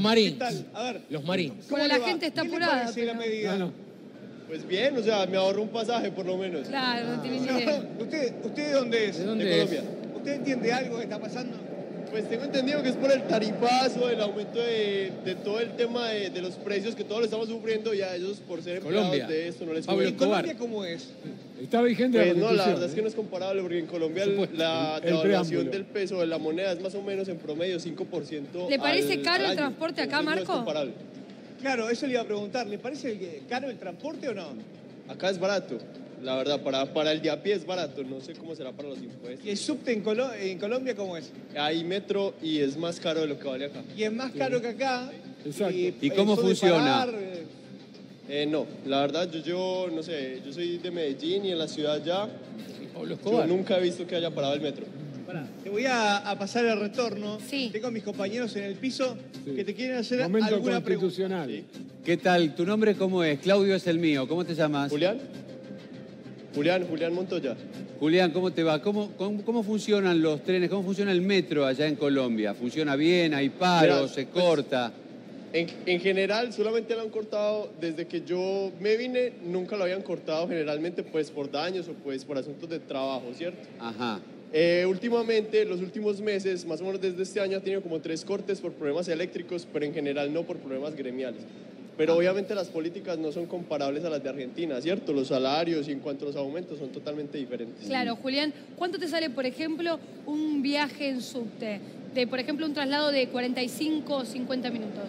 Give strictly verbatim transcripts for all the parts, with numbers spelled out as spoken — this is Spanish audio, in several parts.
Marines. ¿Qué tal? A ver. Los Marines. Bueno, la gente está ¿Qué le apurada, parece la pero- medida? No, no. Pues bien, o sea, me ahorro un pasaje por lo menos. Claro, no tiene ni No, idea. ¿Usted, ¿Usted de dónde es? ¿De dónde De es? Colombia. ¿Usted entiende algo que está pasando? Pues tengo entendido que es por el tarifazo, el aumento de, de todo el tema de, de los precios que todos lo estamos sufriendo y a ellos por ser empleados Colombia. de esto no les Pablo ¿Y sube. Escobar. Colombia cómo es? Está vigente Pues la no, la Constitución. verdad es que no es comparable porque en Colombia el- supuesto. la El devaluación preámbulo. del peso de la moneda es más o menos en promedio cinco por ciento. ¿Le parece al- caro al el año. transporte acá, Entonces, Marco? No es comparable. Claro, eso le iba a preguntar. ¿Le parece que- caro el transporte o no? Acá es barato, la verdad, para, para el de a pie es barato, no sé cómo será para los impuestos. ¿Y el subte en, Colo- en Colombia cómo es? Hay metro y es más caro de lo que vale acá. Y es más caro que acá. Exacto. ¿Y cómo eso de funciona? pagar, eh, Eh, no, la verdad yo, yo, no sé, yo soy de Medellín y en la ciudad ya, Pablo yo Escobar. nunca he visto que haya parado el metro. Pará, te voy a, a pasar el retorno. Sí. Tengo a mis compañeros en el piso Sí. que te quieren hacer Momento alguna pregunta. constitucional. ¿Sí? ¿Qué tal? ¿Tu nombre cómo es? Claudio es el mío. ¿Cómo te llamas? ¿Julián? Julián, Julián Montoya. Julián, ¿cómo te va? ¿Cómo, cómo, cómo funcionan los trenes? ¿Cómo funciona el metro allá en Colombia? ¿Funciona bien? ¿Hay paros? Mira, ¿Se pues, corta? En, en general solamente lo han cortado desde que yo me vine, nunca lo habían cortado generalmente pues por daños o pues por asuntos de trabajo, ¿cierto? Ajá. Eh, últimamente, los últimos meses, más o menos desde este año, ha tenido como tres cortes por problemas eléctricos, pero en general no por problemas gremiales. Pero obviamente las políticas no son comparables a las de Argentina, ¿cierto? Los salarios y en cuanto a los aumentos son totalmente diferentes. Claro, Julián, ¿cuánto te sale, por ejemplo, un viaje en subte? De, por ejemplo, un traslado de cuarenta y cinco o cincuenta minutos.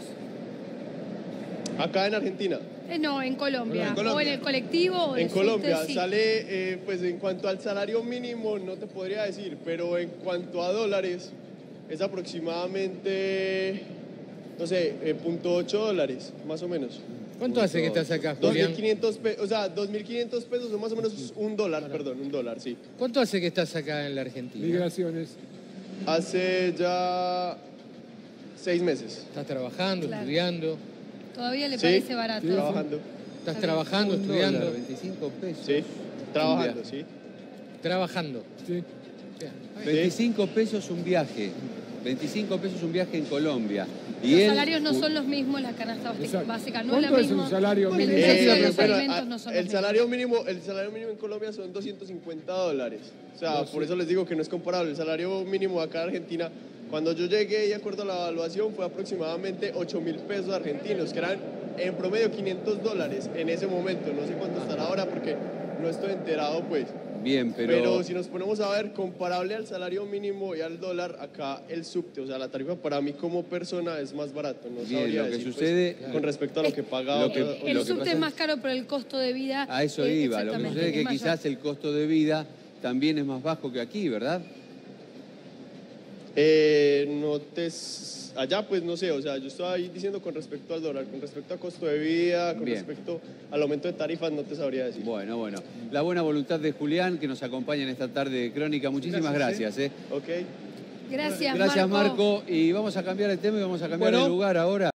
Acá en Argentina, Eh, no, en Colombia. En Colombia. O en el colectivo o en de Colombia, subte, sí. sale, eh, pues en cuanto al salario mínimo, no te podría decir, pero en cuanto a dólares, es aproximadamente, no sé, eh, punto ocho dólares, más o menos. ¿Cuánto hace que estás acá, dos Julián? mil quinientos pesos, o sea, dos mil quinientos pesos son más o menos un dólar, perdón, un dólar, sí. ¿Cuánto hace que estás acá en la Argentina? Migraciones. Hace ya seis meses ¿Estás trabajando, Claro. estudiando? Todavía le Sí. parece barato. trabajando, ¿Estás trabajando, Un estudiando? dólar, veinticinco pesos. sí, trabajando, Un sí. Trabajando. Sí. veinticinco pesos un viaje. veinticinco pesos un viaje en Colombia. Y Los él- salarios no son los mismos, la canasta Exacto. básica no es la ¿Cuánto es misma. un salario El mínimo? precio de Eh, los bueno, alimentos a- no son el los salario mínimo, el salario mínimo en Colombia son doscientos cincuenta dólares. O sea, No, por sí. eso les digo que no es comparable. El salario mínimo acá en Argentina, cuando yo llegué, de acuerdo a la evaluación, fue aproximadamente ocho mil pesos argentinos, que eran en promedio quinientos dólares en ese momento. No sé cuánto estará ahora porque no estoy enterado, pues. Bien, pero... Pero si nos ponemos a ver, comparable al salario mínimo y al dólar, acá el subte, o sea, la tarifa para mí como persona es más barato. No Bien, sabría lo que decir, pues, sucede- con respecto a lo que paga Lo que- otra- El Lo que subte pasa es es- más caro por el costo de vida. A eso eh, iba. Lo que exactamente, sucede es que mayor. quizás el costo de vida también es más bajo que aquí, ¿verdad? Eh, no te... s- Allá pues no sé, o sea, yo estaba ahí diciendo con respecto al dólar, con respecto a costo de vida, con Bien. respecto al aumento de tarifas, no te sabría decir. Bueno, bueno. La buena voluntad de Julián, que nos acompaña en esta tarde de Crónica. Muchísimas gracias. ¿eh? Ok. Gracias, Gracias, Marco. Marco. Y vamos a cambiar el tema y vamos a cambiar Bueno. el lugar ahora.